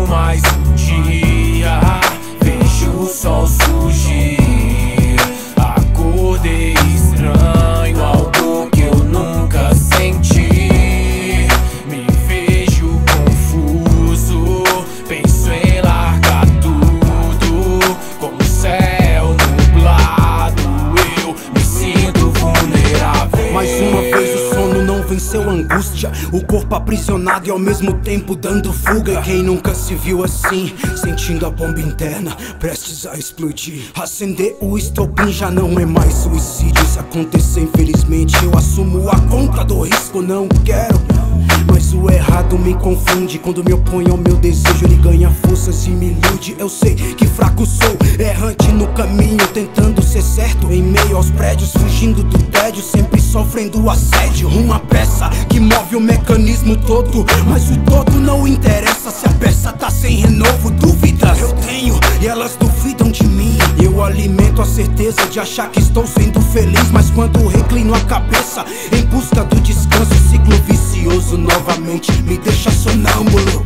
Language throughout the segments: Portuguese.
mais um dia, vejo o sol surgir. Acordei estranho, algo que eu nunca senti. Me vejo confuso, penso em largar tudo. Com o céu nublado, eu me sinto vulnerável. Mais uma vez o sono não venceu a angústia, o corpo aprisionado e ao mesmo tempo dando fuga. Quem nunca se viu assim, sentindo a bomba interna prestes a explodir? Acender o estopim já não é mais suicídio. Se acontecer infelizmente eu assumo a conta do risco, não quero. Mas o errado me confunde, quando me oponho ao meu desejo ele ganha forças e me ilude. Eu sei que fraco sou, errante no caminho, tentando ser certo em meio aos prédios, fugindo do tédio, sempre sofrendo assédio. Uma peça que move o mecanismo todo, mas o todo não interessa se a peça tá sem renovo. Dúvidas eu tenho e elas duvidam de mim. Eu alimento a certeza de achar que estou sendo feliz, mas quando reclino a cabeça em busca do descanso, o ciclo vicioso novamente me deixa sonâmbulo.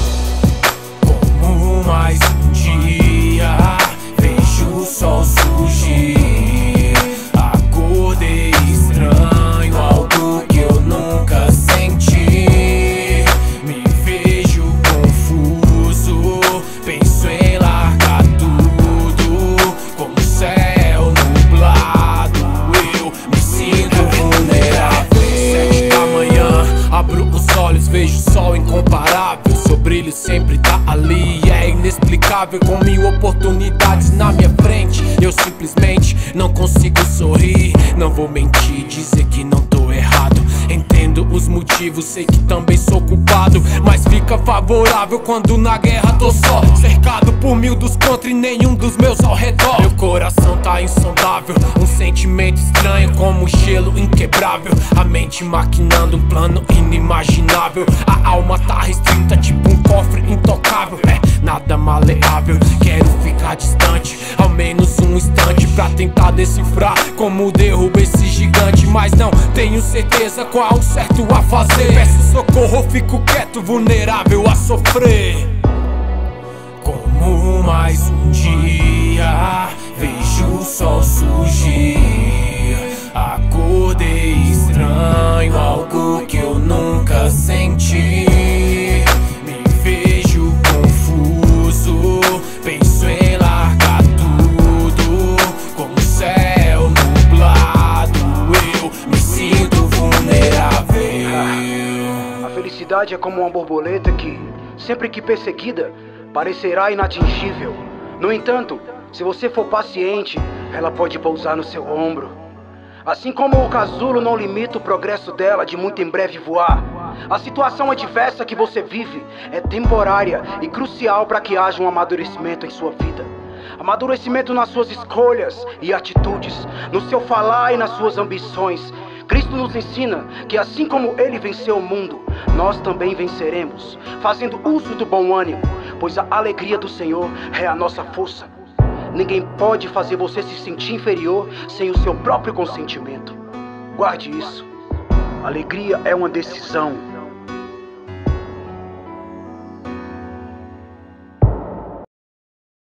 Como mais um dia, vejo o sol surgir. Acordei estranho, algo que eu nunca senti. Me vejo confuso, penso em largar tudo. Com o céu nublado, eu me sinto vulnerável. 7 da manhã, abro os olhos, vejo o sol incomparável. Seu brilho sempre tá ali, é inexplicável. Com 1000 oportunidades na minha frente, eu simplesmente não consigo sorrir. Não vou mentir, dizer que não tô errado. Entendo os motivos, sei que também sou culpado, mas fica favorável quando na guerra tô só, cercado por 1000 dos contra e nenhum dos meus ao redor. Meu coração tá insondável, um sentimento estranho como gelo inquebrável. A mente maquinando um plano inimaginável. A alma tá restrita tipo um cofre intocável. É nada maleável, quero ficar distante ao menos um instante pra tentar decifrar como derrubo esse gigante. Mas não tenho certeza qual o certo a fazer. Peço socorro, fico quieto, vulnerável a sofrer. Como mais um dia, vejo o sol surgir. Acordei estranho, algo que eu nunca senti. Me vejo confuso, penso em largar tudo. Com o céu nublado, eu me sinto vulnerável. A felicidade é como uma borboleta que, sempre que perseguida, parecerá inatingível. No entanto, se você for paciente, ela pode pousar no seu ombro. Assim como o casulo não limita o progresso dela de muito em breve voar, a situação adversa que você vive é temporária e crucial para que haja um amadurecimento em sua vida. Amadurecimento nas suas escolhas e atitudes, no seu falar e nas suas ambições. Cristo nos ensina que assim como Ele venceu o mundo, nós também venceremos, fazendo uso do bom ânimo, pois a alegria do Senhor é a nossa força. Ninguém pode fazer você se sentir inferior sem o seu próprio consentimento. Guarde isso. Alegria é uma decisão.